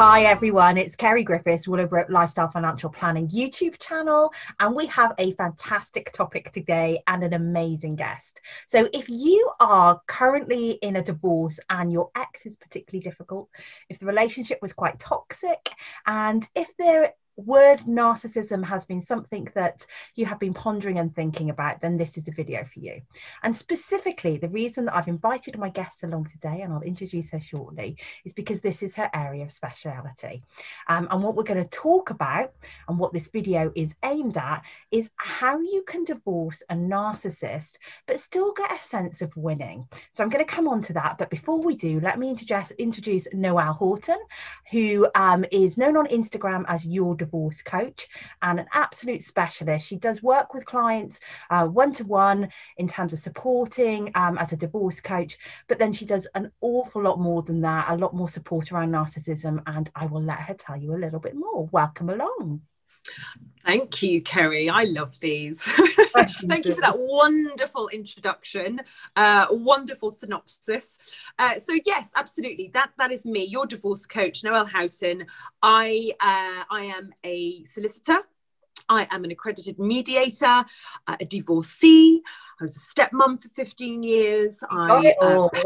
Hi everyone, it's Kerry Griffiths, Willowbrook Lifestyle Financial Planning YouTube channel, and we have a fantastic topic today and an amazing guest. So if you are currently in a divorce and your ex is particularly difficult, if the relationship was quite toxic, and if the word narcissism has been something that you have been pondering and thinking about, then this is the video for you. And specifically, the reason that I've invited my guest along today, and I'll introduce her shortly, is because this is her area of speciality. And what we're going to talk about, and what this video is aimed at, is how you can divorce a narcissist but still get a sense of winning. So I'm going to come on to that, but before we do, let me introduce Noelle Horton, who is known on Instagram as Your Divorce Coach and an absolute specialist. She does work with clients one-to-one in terms of supporting as a divorce coach, but then she does an awful lot more than that, a lot more support around narcissism, and I will let her tell you a little bit more. Welcome along. Thank you, Kerry. I love these. Thank you for that wonderful introduction, wonderful synopsis. So yes, absolutely. That is me, your divorce coach, Noelle Horton. I am a solicitor. I am an accredited mediator, a divorcee. I was a stepmom for 15 years. I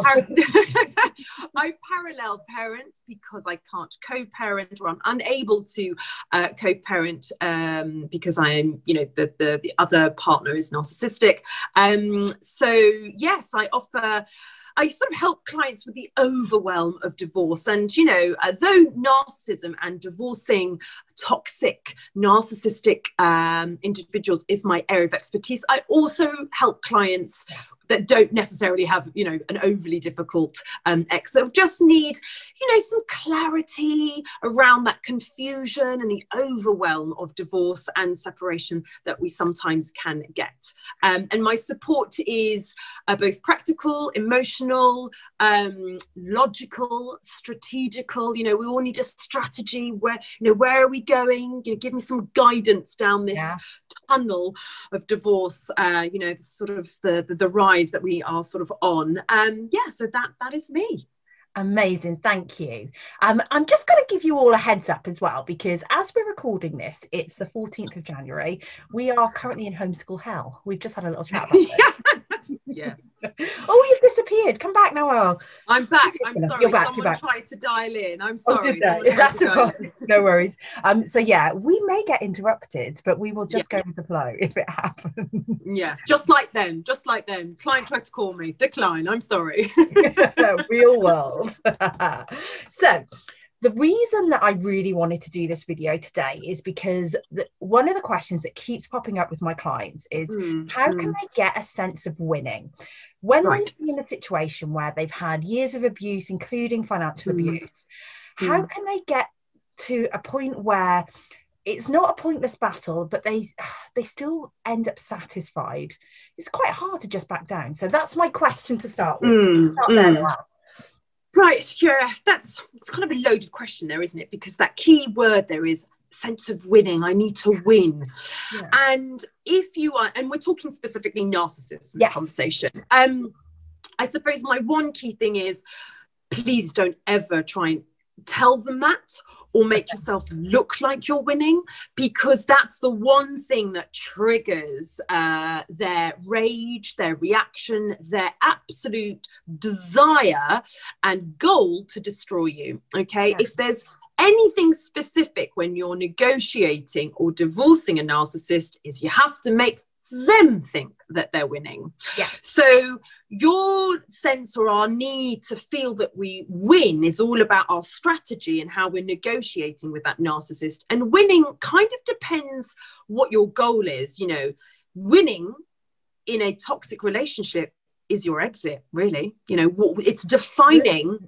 parallel parent because I can't co-parent, or I'm unable to co-parent because I am, the other partner is narcissistic. So yes, I sort of help clients with the overwhelm of divorce. And, though narcissism and divorcing toxic, narcissistic individuals is my area of expertise, I also help clients that don't necessarily have, an overly difficult ex. So just need, some clarity around that confusion and the overwhelm of divorce and separation that we sometimes can get. And my support is both practical, emotional, logical, strategical. We all need a strategy. Where are we going? Give me some guidance down this tunnel of divorce. Sort of the ride that we are sort of on. So that is me. Amazing, thank you. I'm just going to give you all a heads up as well, because as we're recording this, it's the 14th of January. We are currently in homeschool hell. We've just had a little chat about it. Yes. Oh, you've disappeared. Come back, Noelle. I'm back. I'm sorry. You're back. Someone tried to dial in. I'm sorry. That's right. No worries. So yeah, we may get interrupted, but we will just go with the flow if it happens. Yes, just like then. Client tried to call me. Decline. I'm sorry. Real world. So the reason that I really wanted to do this video today is because one of the questions that keeps popping up with my clients is how can they get a sense of winning when they're in a situation where they've had years of abuse, including financial abuse? How can they get to a point where it's not a pointless battle, but they still end up satisfied? It's quite hard to just back down. So that's my question to start with. Right, yeah, it's kind of a loaded question there, isn't it? Because that key word there is sense of winning. I need to win. Yeah. And if you are, and we're talking specifically narcissists in this conversation, I suppose my one key thing is, please don't ever try and tell them that or make yourself look like you're winning, because that's the one thing that triggers their rage, their reaction, their absolute desire and goal to destroy you. Okay. If there's anything specific when you're negotiating or divorcing a narcissist, is you have to make them think that they're winning. So your sense or our need to feel that we win is all about our strategy and how we're negotiating with that narcissist. And winning kind of depends what your goal is. Winning in a toxic relationship is your exit, really. It's defining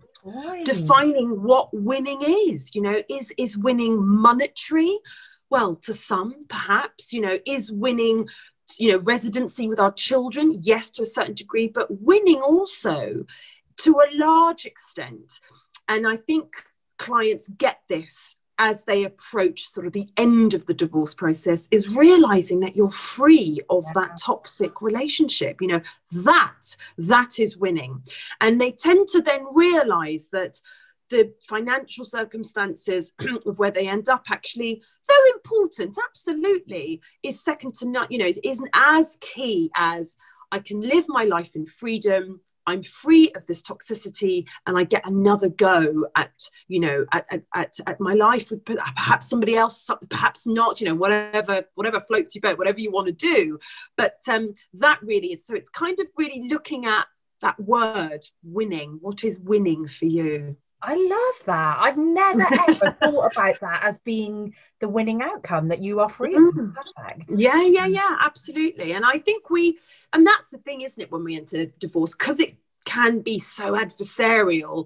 what winning is. Is winning monetary? Well, to some, perhaps, is winning residency with our children? Yes, to a certain degree, but winning also to a large extent. And I think clients get this as they approach sort of the end of the divorce process, is realizing that you're free of that toxic relationship. That is winning. And they tend to then realize that the financial circumstances of where they end up, actually, though important, absolutely, is second to none. You know, it isn't as key as I can live my life in freedom. I'm free of this toxicity, and I get another go at, you know, at my life with perhaps somebody else, perhaps not, you know, whatever floats your boat, whatever you want to do. But that really is, so it's kind of really looking at that word winning. What is winning for you? I love that. I've never ever thought about that as being the winning outcome, that you are free. Perfect. Yeah, absolutely. And I think and that's the thing, isn't it, when we enter divorce, because it can be so adversarial.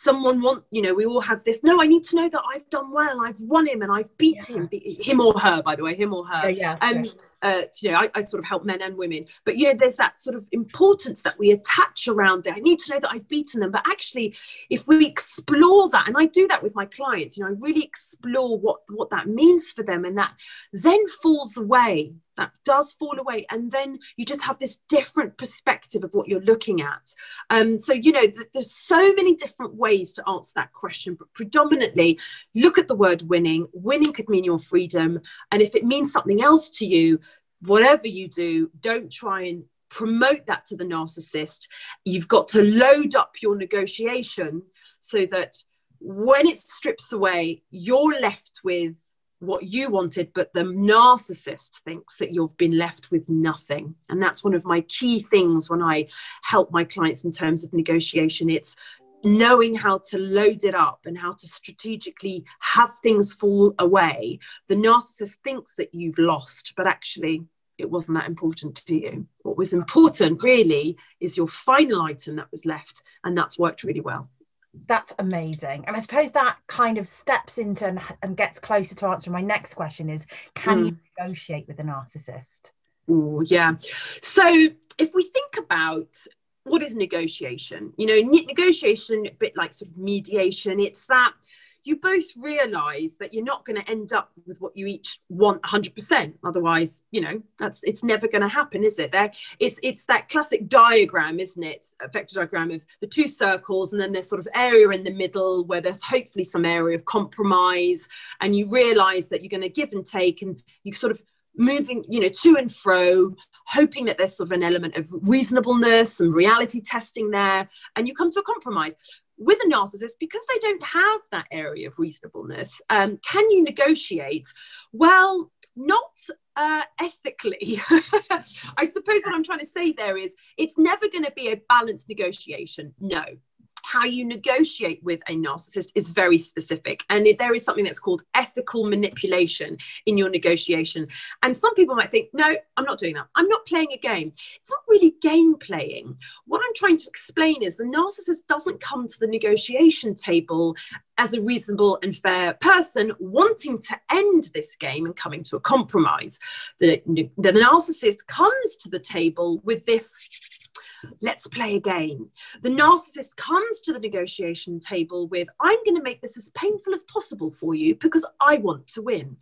We all have this, no, I need to know that I've done well, I've won him and I've beat him or her, by the way, him or her. I sort of help men and women, but there's that sort of importance that we attach around there. I need to know that I've beaten them. But actually, if we explore that, and I do that with my clients, I really explore what that means for them, and that then falls away. That does fall away, and then you just have this different perspective of what you're looking at. So there's so many different ways to answer that question, but predominantly look at the word winning. Winning could mean your freedom, and if it means something else to you, whatever you do, don't try and promote that to the narcissist. You've got to load up your negotiation so that when it strips away, you're left with what you wanted, but the narcissist thinks that you've been left with nothing. And that's one of my key things when I help my clients in terms of negotiation. It's knowing how to load it up and how to strategically have things fall away. The narcissist thinks that you've lost, but actually it wasn't that important to you. What was important really is your final item that was left, and that's worked really well. That's amazing. And I suppose that kind of steps into and gets closer to answering my next question is, can you negotiate with a narcissist? Oh, yeah. So if we think about what is negotiation, negotiation, a bit like sort of mediation, it's that you both realize that you're not going to end up with what you each want 100%. Otherwise, it's never going to happen, is it? It's that classic diagram, isn't it? A vector diagram of the two circles, and then there's sort of area in the middle where there's hopefully some area of compromise, and you realize that you're going to give and take, and you sort of moving, to and fro, hoping that there's sort of an element of reasonableness and reality testing there, and you come to a compromise. With a narcissist, because they don't have that area of reasonableness, can you negotiate? Well, not ethically. I suppose what I'm trying to say there is it's never going to be a balanced negotiation. No. How you negotiate with a narcissist is very specific, and there is something that's called ethical manipulation in your negotiation. And some people might think, no, I'm not doing that. I'm not playing a game. It's not really game playing. What I'm trying to explain is the narcissist doesn't come to the negotiation table as a reasonable and fair person wanting to end this game and coming to a compromise. The narcissist comes to the table with this, let's play a game. The narcissist comes to the negotiation table with, I'm going to make this as painful as possible for you because I want to win.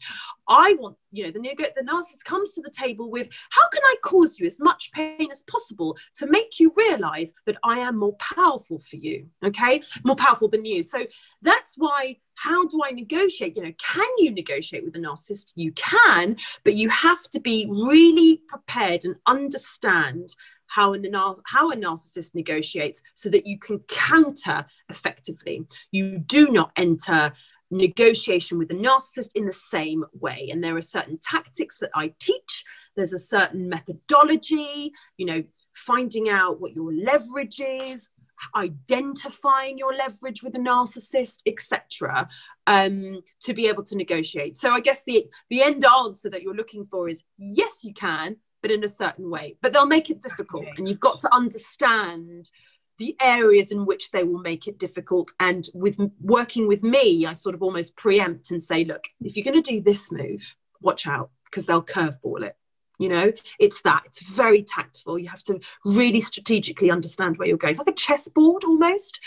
The narcissist comes to the table with, how can I cause you as much pain as possible to make you realize that I am more powerful for you, okay? More powerful than you. So that's why, how do I negotiate? Can you negotiate with a narcissist? You can, but you have to be really prepared and understand how a narcissist negotiates so that you can counter effectively. You do not enter negotiation with a narcissist in the same way. And there are certain tactics that I teach. There's a certain methodology, finding out what your leverage is, identifying your leverage with a narcissist, etc., to be able to negotiate. So I guess the end answer that you're looking for is, yes, you can, but in a certain way. But they'll make it difficult. And you've got to understand the areas in which they will make it difficult. And with working with me, I sort of almost preempt and say, look, if you're going to do this move, watch out, because they'll curveball it. It's very tactful. You have to really strategically understand where you're going. It's like a chessboard almost,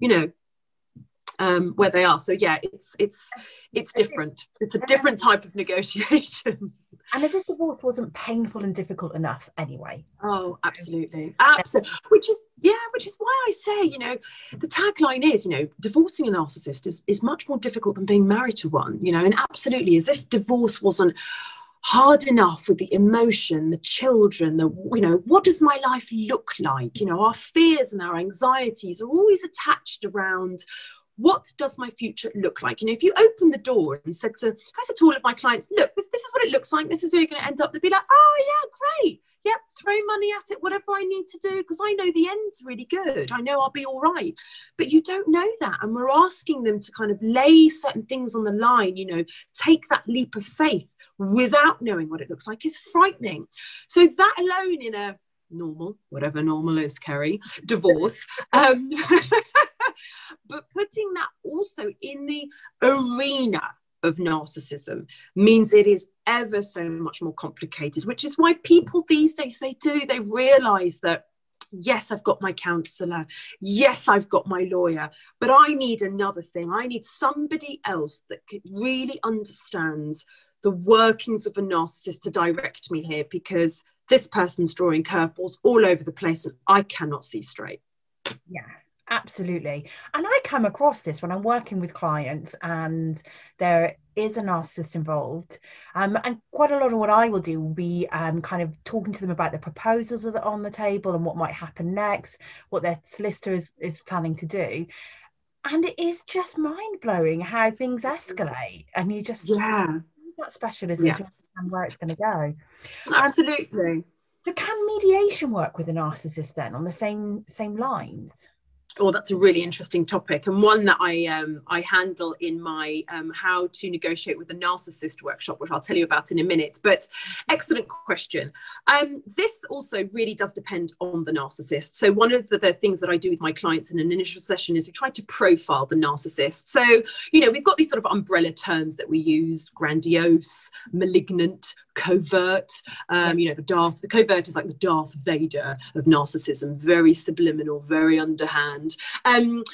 where they are. So yeah, it's different. It's a different type of negotiation. And as if divorce wasn't painful and difficult enough anyway. Oh, absolutely. Absolutely. Which is why I say, the tagline is, divorcing a narcissist is much more difficult than being married to one, and absolutely, as if divorce wasn't hard enough with the emotion, the children, what does my life look like? Our fears and our anxieties are always attached around, what does my future look like? If you open the door and I said to all of my clients, look, this is what it looks like. This is where you're going to end up. They'd be like, oh yeah, great. Yep, throw money at it, whatever I need to do, because I know the end's really good. I know I'll be all right. But you don't know that. And we're asking them to kind of lay certain things on the line, take that leap of faith without knowing what it looks like is frightening. So that alone in a normal, whatever normal is, Kerry, divorce, but putting that also in the arena of narcissism means it is ever so much more complicated, which is why people these days, they realize that, yes, I've got my counselor, yes, I've got my lawyer, but I need another thing. I need somebody else that really understands the workings of a narcissist to direct me here, because this person's drawing curveballs all over the place and I cannot see straight. Yeah, absolutely. And I come across this when I'm working with clients and there is a narcissist involved. And quite a lot of what I will do will be kind of talking to them about the proposals that are on the table and what might happen next, what their solicitor is planning to do. And it is just mind-blowing how things escalate. And you just that specialism to understand where it's going to go. Absolutely. So can mediation work with a narcissist then on the same lines? Oh, that's a really interesting topic, and one that I handle in my How to Negotiate with a Narcissist workshop, which I'll tell you about in a minute. But excellent question. This also really does depend on the narcissist. So one of the things that I do with my clients in an initial session is we try to profile the narcissist. So, we've got these sort of umbrella terms that we use: grandiose, malignant, covert. The covert is like the Darth Vader of narcissism, very subliminal, very underhand. And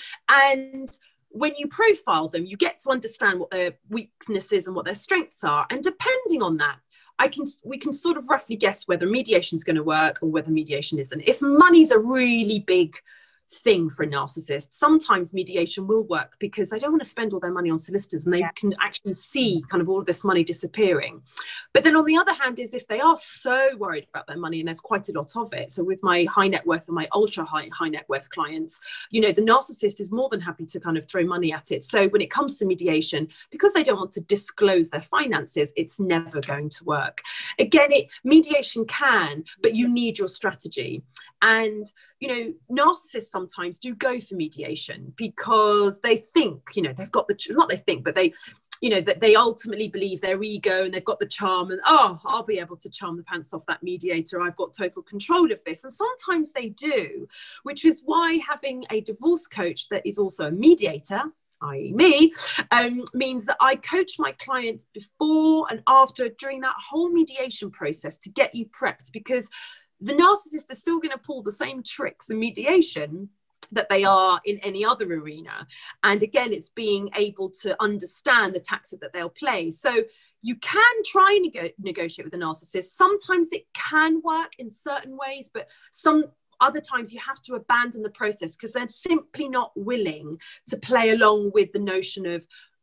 when you profile them, you get to understand what their weaknesses and what their strengths are. And depending on that, we can sort of roughly guess whether mediation is going to work or whether mediation isn't. If money's a really big thing for a narcissist, sometimes mediation will work because they don't want to spend all their money on solicitors and they can actually see kind of all of this money disappearing. But then on the other hand is if they are so worried about their money, and there's quite a lot of it. So with my high net worth and my ultra high net worth clients, the narcissist is more than happy to kind of throw money at it. So when it comes to mediation, because they don't want to disclose their finances, it's never going to work. Again, mediation can, but you need your strategy. And narcissists sometimes do go for mediation because they think, they've got that they ultimately believe their ego and they've got the charm and, I'll be able to charm the pants off that mediator. I've got total control of this. And sometimes they do, which is why having a divorce coach that is also a mediator, i.e. me, means that I coach my clients before and after, during that whole mediation process to get you prepped, because the narcissist is still going to pull the same tricks in mediation that they are in any other arena. And again, it's being able to understand the tactic that they'll play. So you can try and negotiate with a narcissist. Sometimes it can work in certain ways, but some other times you have to abandon the process because they're simply not willing to play along with the notion of,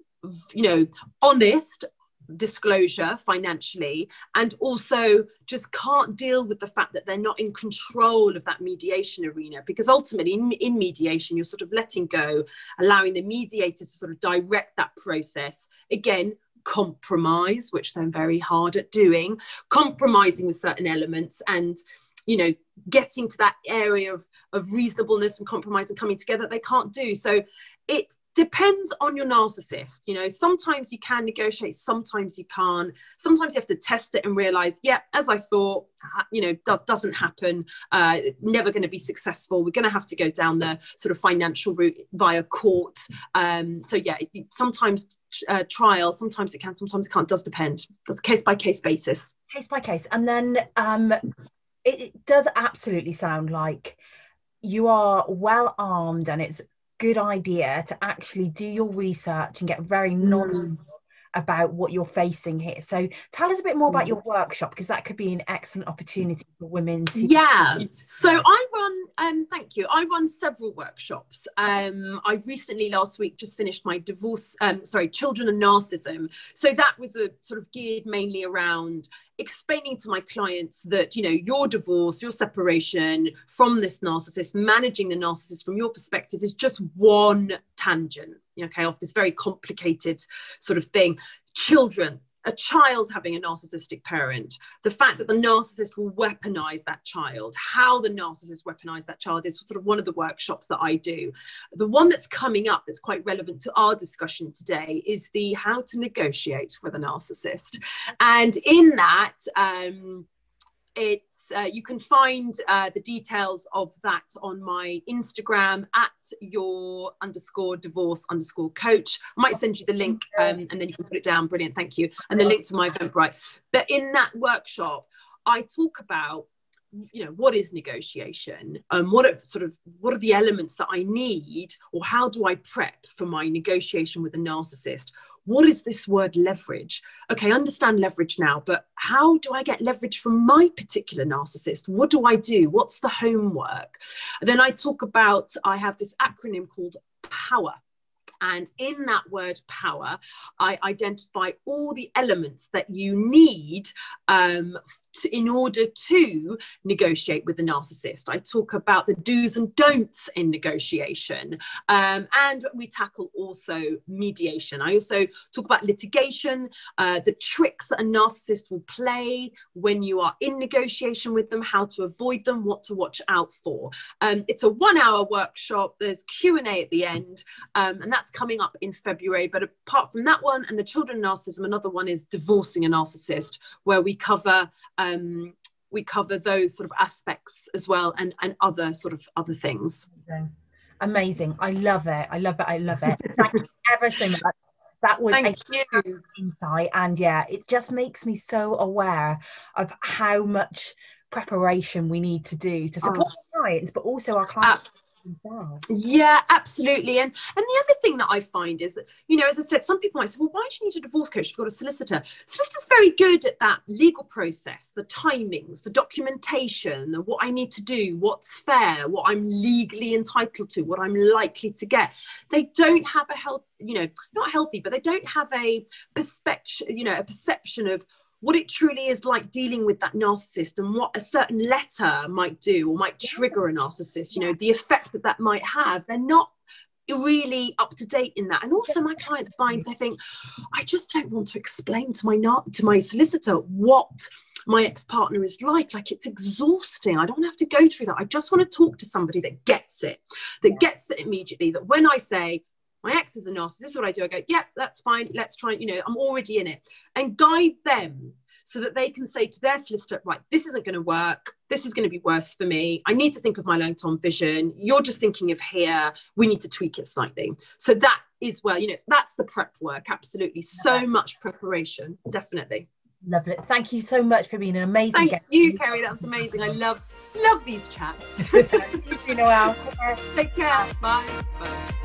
honest disclosure financially, and also just can't deal with the fact that they're not in control of that mediation arena, because ultimately in mediation you're sort of letting go, allowing the mediator to sort of direct that process. Again, compromise, which they're very hard at doing, compromising with certain elements and getting to that area of reasonableness and compromise and coming together, they can't do. So it depends on your narcissist. Sometimes you can negotiate, sometimes you can't. Sometimes you have to test it and realize, as I thought, that doesn't happen, never going to be successful. We're going to have to go down the sort of financial route via court. Sometimes trial, sometimes it can, sometimes it can't. It does depend. That's case by case basis. Case by case. And then it does absolutely sound like you are well armed, and it's a good idea to actually do your research and get very knowledgeable about what you're facing here. So tell us a bit more about your workshop, because that could be an excellent opportunity for women to... Yeah, so I run, thank you, I run several workshops. I recently, last week, just finished my children and narcissism. So that was a sort of geared mainly around explaining to my clients that, you know, your divorce, your separation from this narcissist, managing the narcissist from your perspective is just one tangent, okay, of this very complicated sort of thing. Children, a child having a narcissistic parent, the fact that the narcissist will weaponize that child, how the narcissist weaponize that child is sort of one of the workshops that I do. The one that's coming up that's quite relevant to our discussion today is the how to negotiate with a narcissist. And in that, you can find the details of that on my Instagram at your_divorce_coach. I might send you the link and then you can put it down. Brilliant, thank you. And the link to my Eventbrite. But in that workshop, I talk about, you know, what is negotiation? What are the elements that I need, or how do I prep for my negotiation with a narcissist? What is this word leverage? Okay, I understand leverage now, but how do I get leverage from my particular narcissist? What do I do? What's the homework? And then I talk about, I have this acronym called POWER. And in that word power, I identify all the elements that you need in order to negotiate with the narcissist. I talk about the do's and don'ts in negotiation. And we tackle also mediation. I also talk about litigation, the tricks that a narcissist will play when you are in negotiation with them, how to avoid them, what to watch out for. It's a 1-hour workshop. There's Q&A at the end, and that's coming up in February. But apart from that one and the children narcissism, another one is divorcing a narcissist, where we cover those sort of aspects as well, and other things. Amazing. I love it. Thank you ever so much. That was a huge insight, and yeah, it just makes me so aware of how much preparation we need to do to support our clients, but also our clients themselves. Yeah, absolutely. And the other thing that I find is that, you know, as I said, some people might say, well, why do you need a divorce coach? You've got a solicitor. Solicitor's very good at that legal process, the timings, the documentation, what I need to do, what's fair, what I'm legally entitled to, what I'm likely to get. They don't have not healthy, but they don't have a perception of what it truly is like dealing with that narcissist, and what a certain letter might do or might trigger a narcissist, you know, the effect that might have. They're not really up to date in that. And also my clients they think, I just don't want to explain to my solicitor what my ex-partner is like it's exhausting. I don't have to go through that. I just want to talk to somebody that gets it immediately, that when I say, my ex is a narcissist, this is what I do. I go, yeah, that's fine. Let's try, I'm already in it, and guide them so that they can say to their solicitor, right, this isn't going to work. This is going to be worse for me. I need to think of my long-term vision. You're just thinking of here. We need to tweak it slightly. So that is that's the prep work. Absolutely. So much preparation. Definitely. Lovely. Thank you so much for being an amazing guest. Thank you, Kerry. That was amazing. I love these chats. Thank you, Noelle. Take care. Bye. Bye.